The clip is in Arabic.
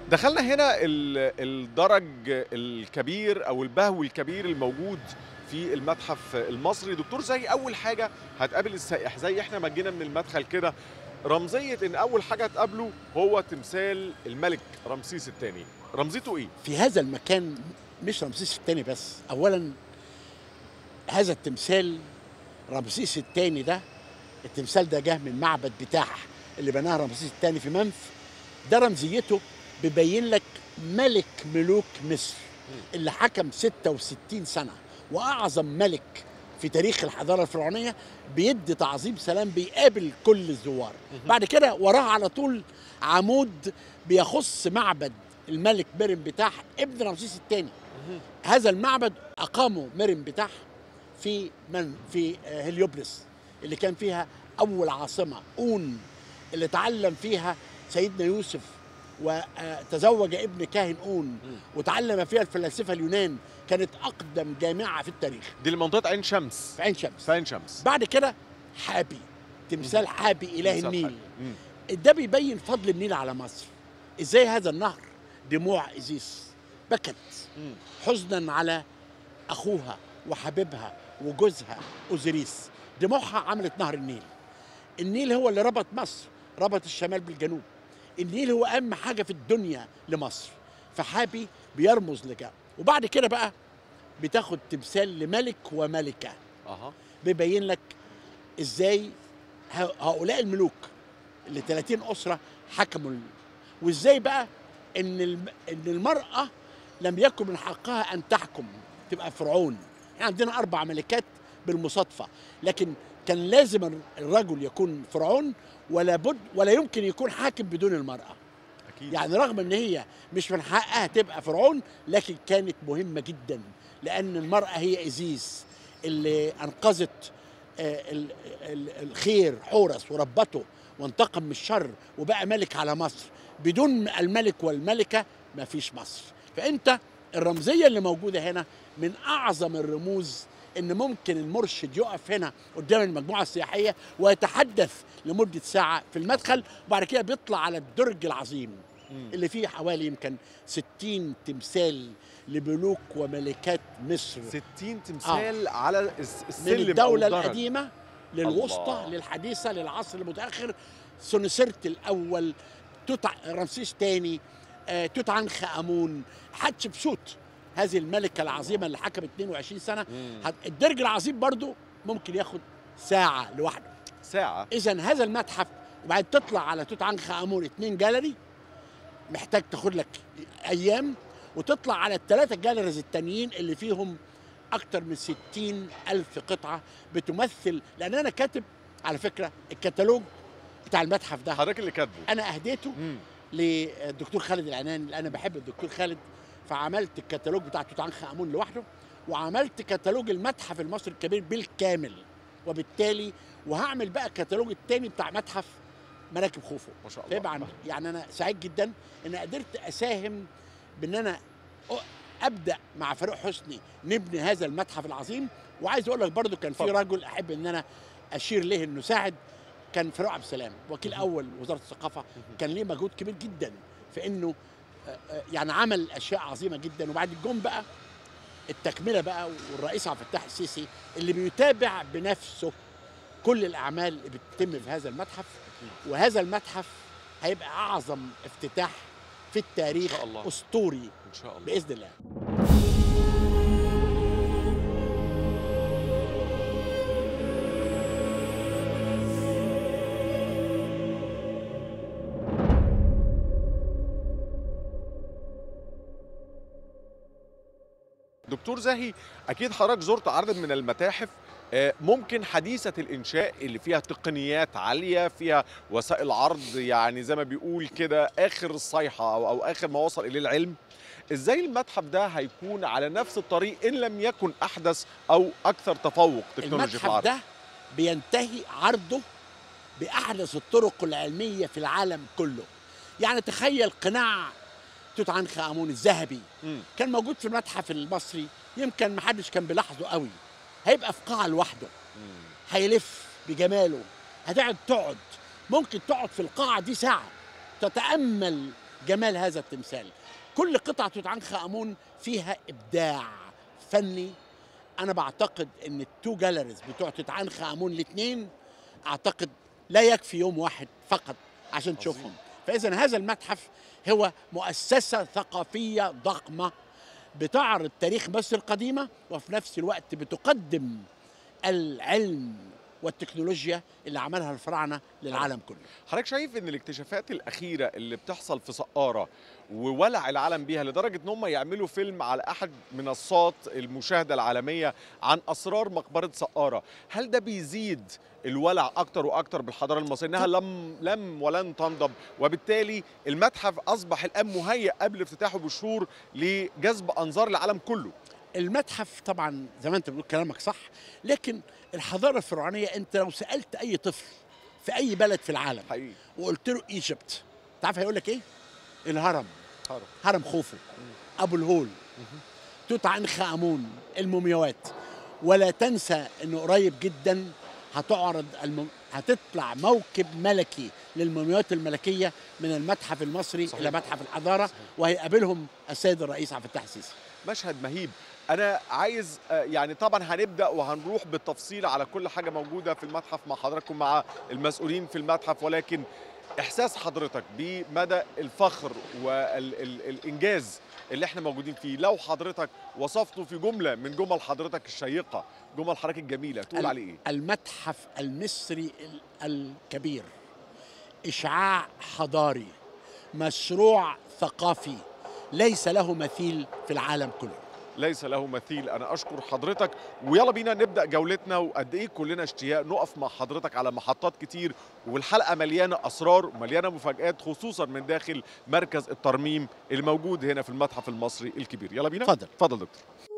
دخلنا هنا الدرج الكبير أو البهو الكبير الموجود في المتحف المصري. دكتور زاهي، أول حاجة هتقابل السائح زي إحنا ما جينا من المدخل كده، رمزية إن أول حاجة هتقابله هو تمثال الملك رمسيس الثاني، رمزيته إيه؟ في هذا المكان مش رمسيس الثاني بس. اولا هذا التمثال رمسيس الثاني ده، التمثال ده جه من معبد بتاح اللي بناه رمسيس الثاني في منف. ده رمزيته بيبين لك ملك ملوك مصر اللي حكم 66 سنة وأعظم ملك في تاريخ الحضارة الفرعونية، بيدي تعظيم سلام بيقابل كل الزوار. بعد كده وراه على طول عمود بيخص معبد الملك مرن بتاح ابن رمسيس الثاني. هذا المعبد أقامه مرن بتاح في هليوبلس اللي كان فيها أول عاصمة أون، اللي تعلم فيها سيدنا يوسف وتزوج ابن كاهن أون، وتعلم فيها الفلاسفة اليونان. كانت أقدم جامعة في التاريخ. دي لمنطقة عين شمس. في عين شمس. في عين شمس. بعد كده حابي، تمثال حابي إله النيل. حابي. ده بيبين فضل النيل على مصر. إزاي هذا النهر دموع إيزيس بكت حزنا على أخوها وحبيبها وجوزها أوزيريس. دموعها عملت نهر النيل. النيل هو اللي ربط مصر، ربط الشمال بالجنوب. النيل هو أهم حاجة في الدنيا لمصر، فحابي بيرمز لكده. وبعد كده بقى بتاخد تمثال لملك وملكة. بيبين لك إزاي هؤلاء الملوك اللي 30 أسرة حكموا وإزاي بقى إن المرأة لم يكن من حقها أن تحكم تبقى فرعون. يعني عندنا 4 ملكات بالمصادفة، لكن كان لازم الرجل يكون فرعون، ولا بد ولا يمكن يكون حاكم بدون المرأة. أكيد. يعني رغم ان هي مش من حقها تبقى فرعون، لكن كانت مهمة جدا، لأن المرأة هي إيزيس اللي أنقذت الخير حورس وربته وانتقم من الشر وبقى ملك على مصر. بدون الملك والملكة ما فيش مصر. فأنت الرمزية اللي موجودة هنا من أعظم الرموز، إن ممكن المرشد يقف هنا قدام المجموعة السياحية ويتحدث لمدة ساعة في المدخل، وبعد كده بيطلع على الدرج العظيم اللي فيه حوالي يمكن 60 تمثال لملوك وملكات مصر. 60 تمثال على السلم من الدولة أو الدرج. القديمة للوسطى للحديثة للعصر المتأخر. سنسرت الأول، رمسيس الثاني، توت عنخ آمون، حتشبسوت هذه الملكة العظيمة اللي حكمت 22 سنة. الدرج العظيم برضو ممكن ياخد ساعة لوحده. ساعة. إذن هذا المتحف، وبعد تطلع على توت عنخ آمون 2 جاليري محتاج تاخد لك أيام، وتطلع على ال3 جاليريز التانيين اللي فيهم أكتر من 60,000 قطعة بتمثل. لأن أنا كاتب على فكرة الكتالوج بتاع المتحف ده، حضرتك اللي كاتبه. أنا أهديته للدكتور خالد العناني، لأن أنا بحب الدكتور خالد. فعملت الكتالوج بتاع توت عنخ آمون لوحده، وعملت كتالوج المتحف المصري الكبير بالكامل. وبالتالي وهعمل بقى الكتالوج الثاني بتاع متحف مراكب خوفو. ما شاء الله. طبعا يعني انا سعيد جدا ان قدرت اساهم بان انا ابدا مع فاروق حسني نبني هذا المتحف العظيم. وعايز اقول لك برضو كان في رجل احب ان انا اشير له انه ساعد، كان فاروق عبد السلام وكيل اول وزاره الثقافه. كان ليه مجهود كبير جدا في انه يعني عمل اشياء عظيمه جدا. وبعد الجون بقى التكمله بقى، والرئيس عبد الفتاح السيسي اللي بيتابع بنفسه كل الاعمال اللي بتتم في هذا المتحف. وهذا المتحف هيبقى اعظم افتتاح في التاريخ. إن شاء الله. اسطوري إن شاء الله باذن الله. دكتور زاهي، أكيد حضرتك زرت عدد من المتاحف ممكن حديثة الإنشاء اللي فيها تقنيات عالية، فيها وسائل عرض يعني زي ما بيقول كده آخر الصيحة أو آخر ما وصل إليه العلم. إزاي المتحف ده هيكون على نفس الطريق إن لم يكن أحدث أو أكثر تفوق تكنولوجي في العرض؟ المتحف ده بينتهي عرضه بأحدث الطرق العلمية في العالم كله. يعني تخيل قناع توت عنخ آمون الذهبي كان موجود في المتحف المصري، يمكن محدش كان بيلاحظه قوي. هيبقى في قاعة لوحده، هيلف بجماله. هتقعد ممكن تقعد في القاعة دي ساعة تتأمل جمال هذا التمثال. كل قطعة توت عنخ آمون فيها إبداع فني. أنا بعتقد إن التو جاليريز بتوع توت عنخ آمون الاثنين أعتقد لا يكفي يوم واحد فقط عشان تشوفهم. فإذا هذا المتحف هو مؤسسة ثقافية ضخمة بتعرض تاريخ مصر القديمة، وفي نفس الوقت بتقدم العلم والتكنولوجيا اللي عملها الفراعنة للعالم كله. حضرتك شايف ان الاكتشافات الاخيره اللي بتحصل في سقاره وولع العالم بيها لدرجه ان هم يعملوا فيلم على احد منصات المشاهده العالميه عن اسرار مقبره سقاره، هل ده بيزيد الولع اكتر واكتر بالحضاره المصريه انها لم ولن تنضب، وبالتالي المتحف اصبح الان مهيئ قبل افتتاحه بشهور لجذب انظار العالم كله؟ المتحف طبعا زي ما انت بتقول كلامك صح، لكن الحضاره الفرعونيه انت لو سالت اي طفل في اي بلد في العالم حقيقي وقلت له ايجيبت، تعرف هيقول لك ايه؟ الهرم، هرم، هرم خوفو، ابو الهول، توت عنخ امون، المومياوات. ولا تنسى انه قريب جدا هتعرض هتطلع موكب ملكي للمومياوات الملكيه من المتحف المصري صحيح. الى متحف الحضاره، وهيقابلهم السيد الرئيس عبد الفتاح السيسي. مشهد مهيب. انا عايز يعني طبعا هنبدا وهنروح بالتفصيل على كل حاجه موجوده في المتحف مع حضراتكم مع المسؤولين في المتحف، ولكن احساس حضرتك بمدى الفخر والانجاز اللي احنا موجودين فيه، لو حضرتك وصفته في جمله من جمل حضرتك الشيقه، جمل حضرتك الجميله، تقول عليه ايه؟ المتحف المصري الكبير إشعاع حضاري، مشروع ثقافي ليس له مثيل في العالم كله. ليس له مثيل. انا اشكر حضرتك، ويلا بينا نبدا جولتنا، وقد ايه كلنا اشتياق نقف مع حضرتك على محطات كتير، والحلقه مليانه اسرار ومليانه مفاجآت، خصوصا من داخل مركز الترميم الموجود هنا في المتحف المصري الكبير. يلا بينا. اتفضل. اتفضل دكتور.